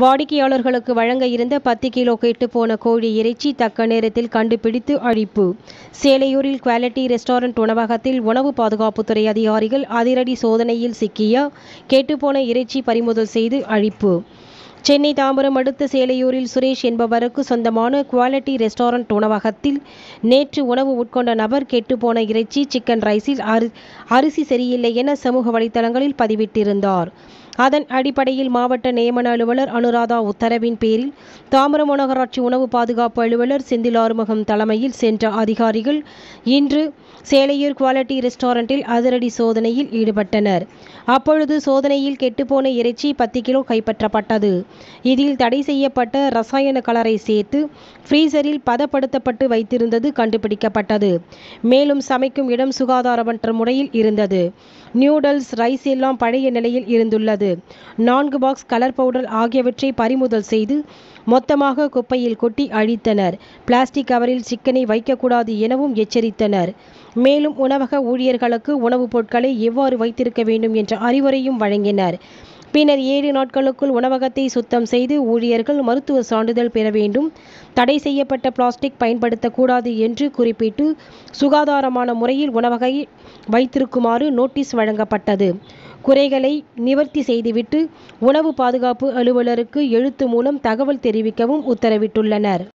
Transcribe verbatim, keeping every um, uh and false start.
வாடிக்கையாளர்களுக்கு வழங்க இருந்த பத்து கிலோ கெட்டுப்போன கோழி இறைச்சி தக்க நேரத்தில் கண்டுபிடித்து அழிப்பு. சேலையூரில் குவாலிட்டி ரெஸ்டாரண்ட் உணவகத்தில் உணவு பாதுகாப்புத்துறை அதிகாரிகள் அதிரடி சோதனையில் சிக்கிய கெட்டுப்போன இறைச்சி பறிமுதல் செய்து அழிப்பு. சென்னை தாம்பரம் அடுத்த சேலையூரில் சுரேஷ் என்பவருக்கு சொந்தமான குவாலிட்டி ரெஸ்டாரண்ட் உணவகத்தில் நேற்று உணவு உட்கொண்ட நபர் கெட்டுப்போன இறைச்சி, சிக்கன் ரைஸில் அரி அரிசி சரியில்லை என சமூக வலைதளங்களில் பதிவிட்டிருந்தார். அதன் அடிப்படையில் மாவட்ட நியமன அலுவலர் அனுராதா உத்தரவின் பேரில் தாம்பரம் மாநகராட்சி உணவு பாதுகாப்பு அலுவலர் செந்தில் ஆறுமுகம் தலைமையில் சென்ற அதிகாரிகள் இன்று சேலையூர் குவாலிட்டி ரெஸ்டாரண்டில் அதிரடி சோதனையில் ஈடுபட்டனர். அப்பொழுது சோதனையில் கெட்டுப்போன இறைச்சி பத்து கிலோ கைப்பற்றப்பட்டது. இதில் தடை செய்யப்பட்ட ரசாயன கலரை சேர்த்து ஃப்ரீசரில் பதப்படுத்தப்பட்டு வைத்திருந்தது கண்டுபிடிக்கப்பட்டது. மேலும் சமைக்கும் இடம் சுகாதாரமற்ற முறையில் இருந்தது. நியூடல்ஸ், ரைஸ் எல்லாம் பழைய நிலையில் இருந்துள்ளது. நான்கு பாக்ஸ் கலர் பவுடர் ஆகியவற்றை பறிமுதல் செய்து மொத்தமாக குப்பையில் கொட்டி அழித்தனர். பிளாஸ்டிக் கவரில் சிக்கனை வைக்கக்கூடாது எனவும் எச்சரித்தனர். மேலும் உணவக ஊழியர்களுக்கு உணவுப் பொருட்களை எவ்வாறு வைத்திருக்க வேண்டும் என்ற அறிவுரையும் வழங்கினர். பின்னர் ஏழு நாட்களுக்குள் உணவகத்தை சுத்தம் செய்து ஊழியர்கள் மருத்துவ சான்றிதழ் பெற வேண்டும், தடை செய்யப்பட்ட பிளாஸ்டிக் பயன்படுத்தக்கூடாது என்று குறிப்பிட்டு சுகாதாரமான முறையில் உணவகை வைத்திருக்குமாறு நோட்டீஸ் வழங்கப்பட்டது. குறைகளை நிவர்த்தி செய்துவிட்டு உணவு பாதுகாப்பு அலுவலருக்கு எழுத்து மூலம் தகவல் தெரிவிக்கவும் உத்தரவிட்டுள்ளனர்.